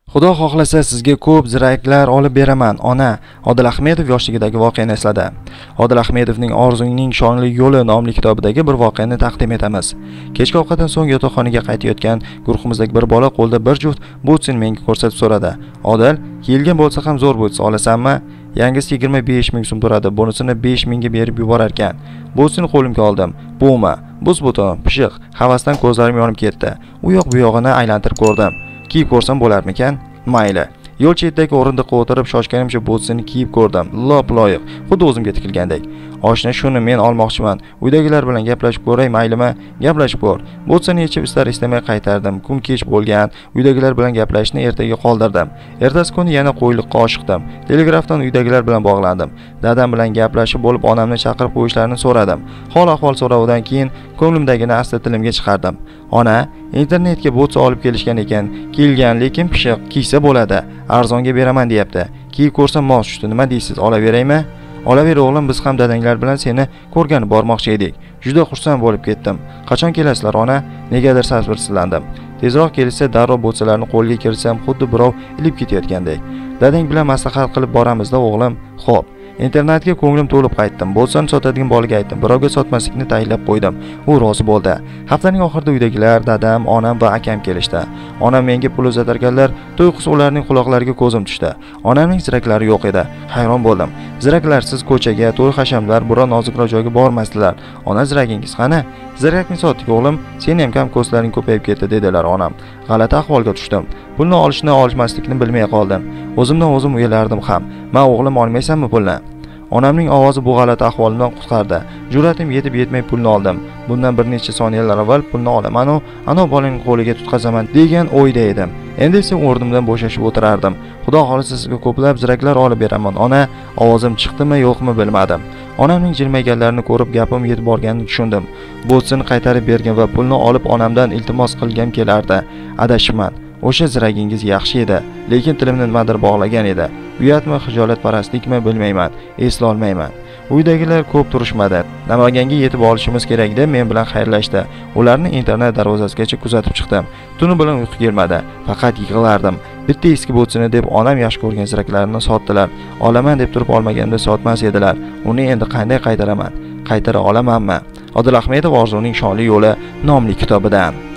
Xudo xohlasa sizga ko'p ziraklar olib beraman, ona. Odil Ahmedov yoshligidagi voqeani esladi. Odil Ahmedovning Orzungning shonli yo'li nomli kitobidagi bir voqeani taqdim etamiz. Kechki ovqatdan so'ng yotoqxonaga qaytayotgan guruhimizdagi bir bola qo'lda bir juft butsin menga ko'rsatib so'radi. Odil, kiyilgan bo'lsa ham zo'r butsin olasanmi? Yangisi 25 ming so'm turadi. Bunisini 5 mingga berib yuborar ekan. Butsini qo'limga oldim. Buma, buz buton, pishiq. Havasdan ko'zlarim yonib ketdi. U yoq bu yog'ini aylantirib ko'rdim. Kiyib ko'rsam bo'larmikan? Mayli. Yo'l chetidagi o'rindiqqa o'tirib shoshganimcha butsini kiyib ko'rdim. Loyiq, xuddi o'zimga tikilgandek. Oshna shuni men olmoqchiman. Uydagilar bilan gaplashib ko'ray, maylimi? Gaplashib ko'r. Butsini yechib istar-istamay qaytardim. Kun kech bo'lgan. Uydagilar bilan gaplashishni ertaga qoldirdim. Ertasi kuni yana qo'yliqqa oshiqdim. Telegrafdan uydagilar bilan bog'landim. Dadam bilan gaplashib bo'lib, onamni chaqirib qo'yishlarini so'radim. Hol-ahvol so'rovdan keyin ko'nglimdagini asta tilimga chiqardim. Ona, internetga butsi olib kelishgan ekan. Kelgan, lekin pishiq, kiysa bo'ladi. Arzonga beraman deyapti. Kiyib ko'rsam mos tushdi. Nima deysiz? Olaveraymi? Olaver o'g'lim, biz ham dadanglar bilan seni ko'rganib bormoqchi edik. Juda xursand bo'lib ketdim. Qachon kelasizlar, ona? Negadir sabrsizlandim. Tezroq kelsa darrov butsalarni qo'lga kiritsam, xuddi birov ilib ketayotgandek. Dadang bilan maslahat qilib boramiz-da o'g'lim. Xo'p. Internetga ko'nglim to'lib qaytdim. Bo'lsani sotadigan bolaga aytdim. Birovga sotmaslikni tayinlab qo'ydim. U rozi bo'ldi. Haftaning oxirida uydagilar, dadam, onam va akam kelishdi. Onam menga pul uzatarkanlar, to'yqus ularning quloqlariga ko'zim tushdi. Onamning ziraklari yo'q edi. Hayron bo'ldim. Ziraklarsiz ko'chaga, to'y hashamlar, biror nozikroq joyga bormasdilar. Ona, ziragingiz qani? Zirakni sotdik o'g'lim. Sen ham kam ko'zlaring ko'payib ketdi dedilar onam. G'alati ahvolga tushdim. Pulni olishmaslikni bilmay qoldim. O'zimdan o'zim o'ylardim ham. "Men o'g'lim olmaysanmi pulni?" Onamning ovozi bu g'alati ahvolimdan qutqardi. Jur'atim yetib-yetmay pulni oldim. Bundan bir necha soniyalar avval pulni olaman-u, ana bolaning qo'liga tutqazaman degan o'yda edim. Endi esa o'rnimdan bo'shashib o'tirardim. Xudo xolisa sizga ko'plab ziraklar olib beraman, ona. Ovozim chiqdimi, yo'qmi bilmadim. Onamning jilmayganlarini ko'rib gapim yetib borganini tushundim. Butsini qaytarib bergan va pulni olib onamdan iltimos qilgam kelardi. Adashibman. O'sha ziragingiz yaxshi edi, lekin tilimni nimadir bog'lagan edi. Uyatmi, xijolatparastlikmi bilmayman, eslolmayman. Uydagilar ko'p turishmadi. Namanganga yetib olishimiz kerak deb men bilan xayrlashdi. Ularni internat darvozasigacha kuzatib chiqdim. Tuni bilan uyqu kelmadi, faqat yig'lardim. Bitta eski butsini deb onam yaxshi ko'rgan ziraklarini sotdilar. Olaman deb turib olmaganimda sotmas edilar. Uni endi qanday qaytaraman? Qaytara olamanmi? Odil Ahmedov Orzuning shonli yo'li nomli kitobidan.